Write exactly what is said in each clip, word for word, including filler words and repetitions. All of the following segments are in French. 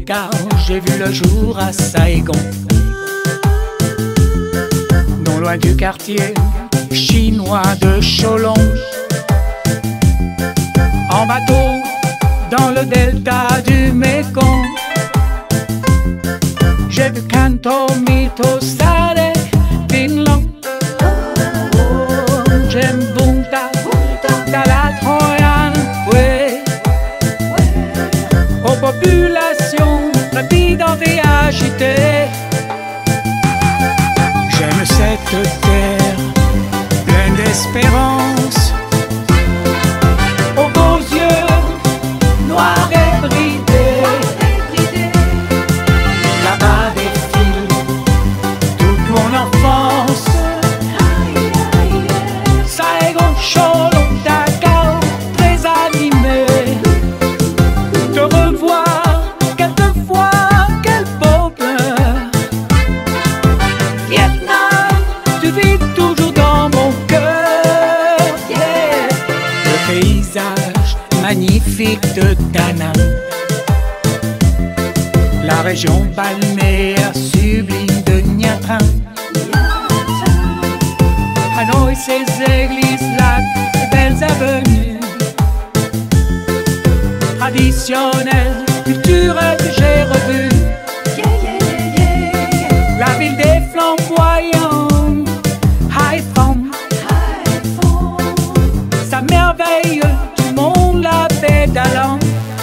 car j'ai vu le jour à Saigon. Non loin du quartier chinois de Cholon, en bateau dans le delta du Mékong, j'ai vu Kanto, Mito, Sade, Binlong, j'aime Bunta, Talat, Hoyan, ouais. Aux populations trépidantes et agitées, j'aime cette terre pleine d'espérance, aux beaux yeux noirs et bridés. Là-bas défile toute mon enfance. Saigon, Cholon, Dakar, très animé. Te revoir quelquefois, quel bonheur. Vietnam, tu vis toujours dans mon cœur. Yeah. Le paysage magnifique de Da Nang, la région balnéaire sublime de Nha Trang, Hanoï, ses églises, lacs et belles avenues traditionnelles, culturelles que j'ai revues. La ville des flamboyants, Haiphong, sa merveille du monde, la pédalant.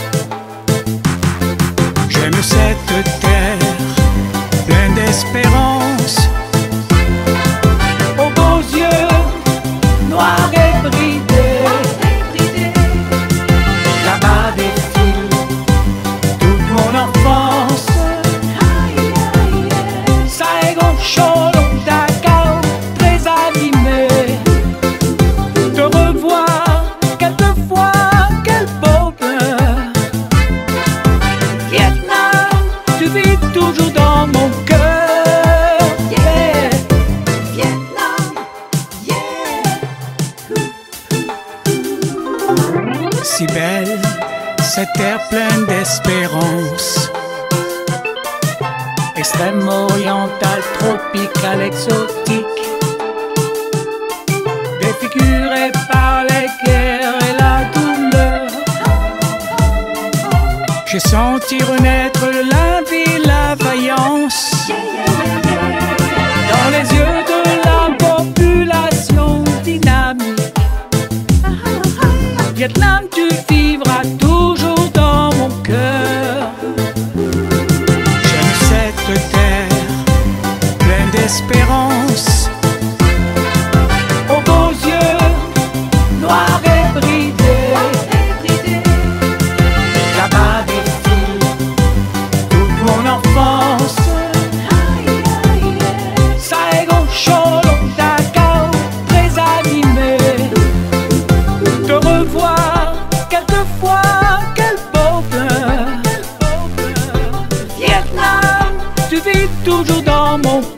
J'aime cette terre pleine d'espérance, aux beaux yeux noirs et bridés. Là-bas défile toute mon enfance. Saigon, Cholon, Dakar, très animé. Te revoir quelquefois, quel bonheur. Vietnam, tu vis toujours dans mon cœur. Yeah. Vietnam, yeah. Si belle, cette terre pleine d'espérance, extrême orientale, tropicale, exotique, défigurée par les guerres et la douleur. J'ai senti renaître l'envie, la vaillance dans les yeux de la population dynamique. Vietnam, tu vivras toujours dans mon cœur. J'aime cette terre pleine d'espérance, aux beaux yeux noirs et bridés. Là-bas défile toute mon enfance. Saigon, Cholon, Dakar, très animé. Te revoir quelquefois, quel bonheur. Vietnam, tu vis toujours dans mon cœur.